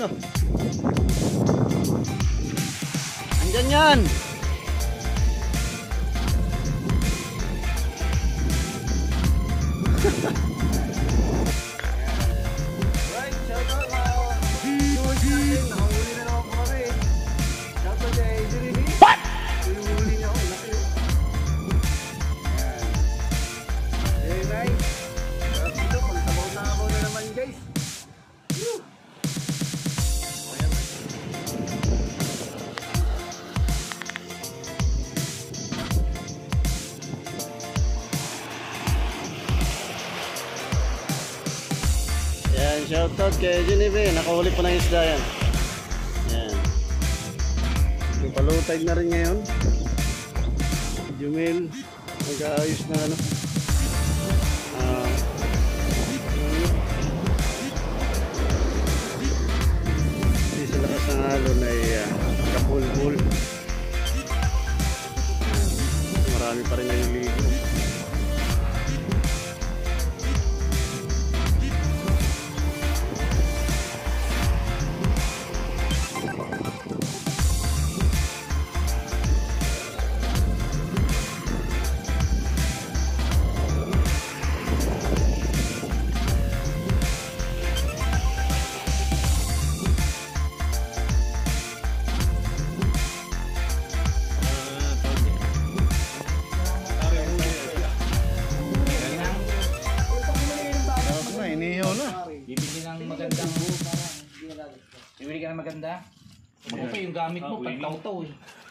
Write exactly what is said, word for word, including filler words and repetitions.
oh. Andyan yan. Right, shout out mga viewers natin. Nakahuli na naman po kami. Shout out kay Jeremy. What? Huli niya ako. Laki yun. Very nice. Sarap dito. Pagsabaw na ako na naman guys. Woo! Yan, shoutout kay Genevieve. Nakahuli pa ng isda yan. Yan. Yung palutag na rin ngayon. Jumel. Nag-aayos na ano. Ah. Hindi sa lakas ng alon ay uh, kapul-pul. Marami pa rin naliligo. Bibili ng magandang Bibili ka ng maganda. Ako pa yung gamit mo, pagtaw-taw eh.